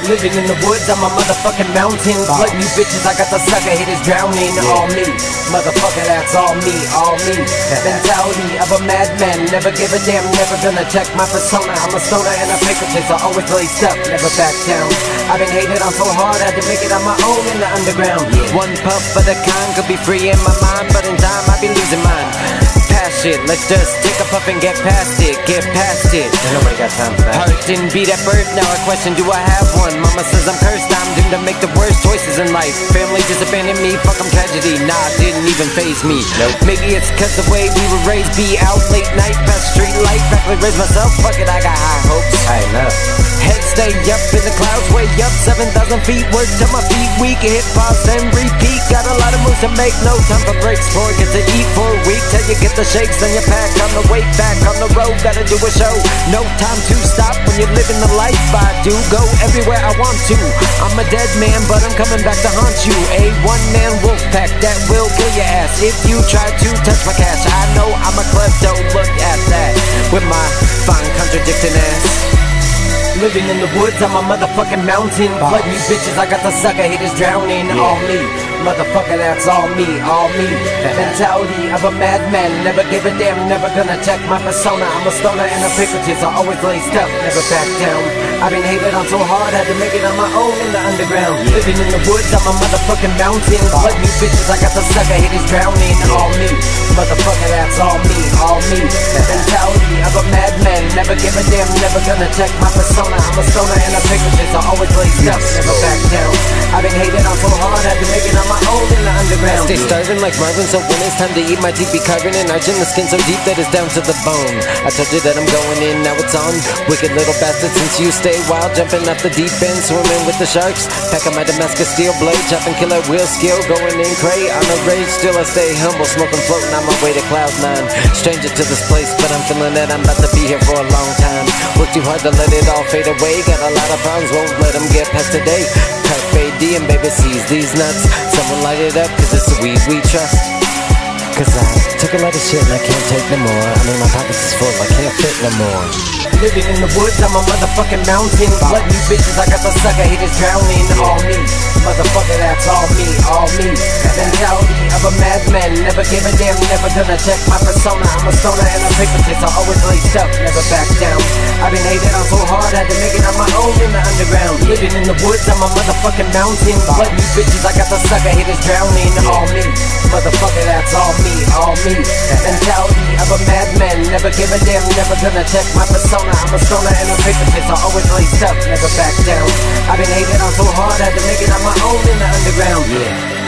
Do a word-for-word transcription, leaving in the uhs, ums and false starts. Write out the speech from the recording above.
Living in the woods, I'm a motherfucking mountain. Flood you bitches, I got the sucker hitters drowning. Yeah. All me, motherfucker, that's all me, all me. Mentality of a madman, never give a damn, never gonna check my persona. I'm a stoner and a paper chaser, always laced up, never back down. I've been hated on so hard, I had to make it on my own in the underground. Yeah. One puff of the kind could be free in my mind, but in time I be losing mine. Past shit, let's just take a puff and get past it, get past it. And nobody got time for that. Heart didn't beat at birth, now I question, do I have one? Mama says I'm cursed, I'm doomed to make the worst choices in life. Family just abandoned me, fuck them tragedy, nah, didn't even faze me. Nope. Maybe it's cause the way we were raised, be out late night, past street light, practically raise myself, fuck it, I got high hopes. I know. Head stay up in the clouds, way up, seven thousand feet, work till my feet weak, hit pause and repeat, got a lot of moves to make, no time for breaks, for get to eat for a week, till you get the shakes, then you pack on the way back on the road, gotta do a show, no time to stop when you're living the life I do, go everywhere I want to, I'm a dead man, but I'm coming back to haunt you, a one-man wolf pack that will kill your ass, if you try to touch my cash, I know I'm a klepto, look at that, with my fine contradicting ass. Living in the woods, I'm a motherfucking mountain. Flood you bitches, I got the sucker hitters drowning. Yeah. All me, motherfucker, that's all me, all me. Mentality of a madman, never give a damn, never gonna check my persona. I'm a stoner and a paper chaser, always laced up, never back down. I've been hated on so hard, had to make it on my own in the underground. Yeah. Living in the woods, I'm a motherfucking mountain. Flood you bitches, I got the sucker hitters drowning. Yeah. All me, motherfucker, that's all me, all me. Mentality of a madman, never give a damn, never gonna check my persona. I'm a stoner and a paper chaser, always laced up, never back down. I've been hated on so hard, had to make it on my own in the underground. Stay starving like Marvin, so when it's time to eat, my teeth be carving and arching the skin so deep that it's down to the bone. I told you that I'm going in, now it's on. Wicked little bastard, since you stay wild, jumping off the deep end, swimming with the sharks. Packing my Damascus steel blade, chopping killer wheel skill, going in cray on a rage. Still I stay humble, smoking, floating on my way to cloud nine. Stranger to this place, but I'm feeling that I'm about to be here for a long time. Work too hard to let it all fade away, got a lot of problems, won't let them get past today. Carpe diem, baby, seize these nuts. Someone light it up, cause it's the weed we trust. Cause I took a lot of shit and I can't take no more. I mean my pockets is full, I can't fit no more. Living in the woods, I'm a motherfucking mountain. Flood you bitches, I got the sucker hitters drowning. All me, motherfucker, that's all me, all me. Mentality of a madman, never give a damn, never gonna check my persona. I'm a stoner and a paper chaser, always laced up, never back down. I've been hated on so hard, had to make it on my own in the underground. Living in the woods, I'm a motherfucking mountain. Flood you bitches, I got the sucker hitters drowning. All me, motherfucker, that's all me, all me. Mentality of a madman, never give a damn, never gonna check my persona. I'm a stoner and a paper chaser, always laced up, never back down. I've been hated on so hard, had to make it on my own in the underground. Yeah.